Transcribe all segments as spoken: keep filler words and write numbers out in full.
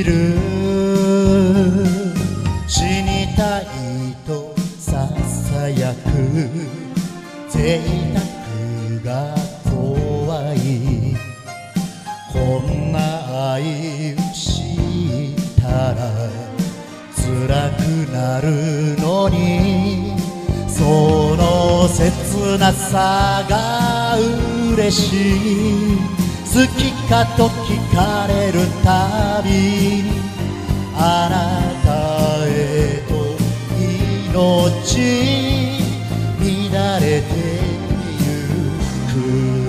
きる死にたいとささやく贅沢が怖いこんな愛したら辛くなるのにその切なさが嬉しい好きかと聞かれるたびにあなたへと命乱れてゆく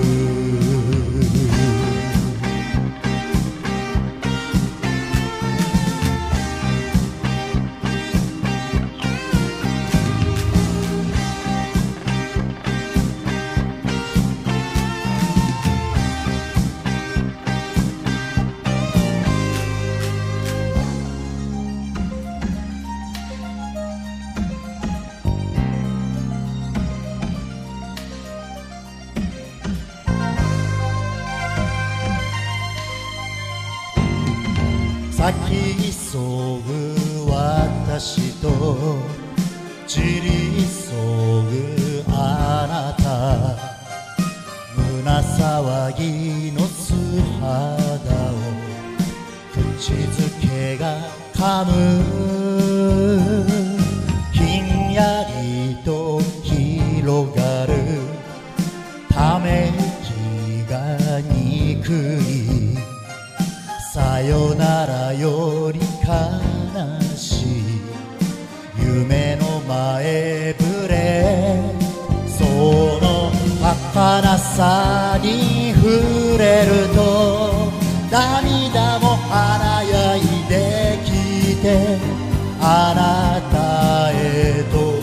咲き急ぐ私と散り急ぐあなた胸騒ぎの素肌を口づけが噛むひんやりと広がるため息が憎いさよならより悲しい夢の前触れその儚さに触れると涙も華やいできてあなたへと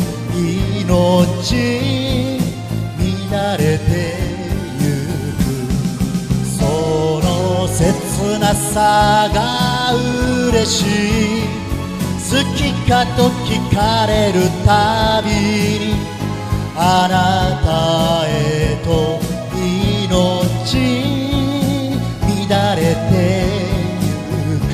命乱れて切なさが嬉しい好きかと聞かれるたびにあなたへと命乱れてゆく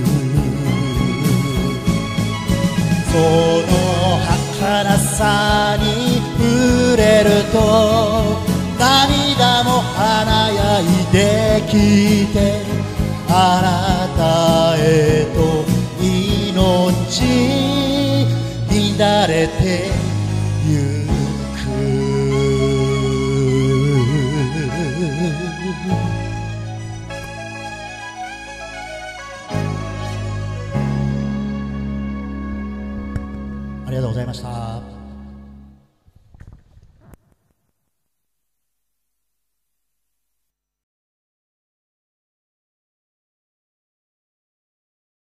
その儚さに触れると涙も華やいできてあなたへと命乱れてゆくありがとうございました。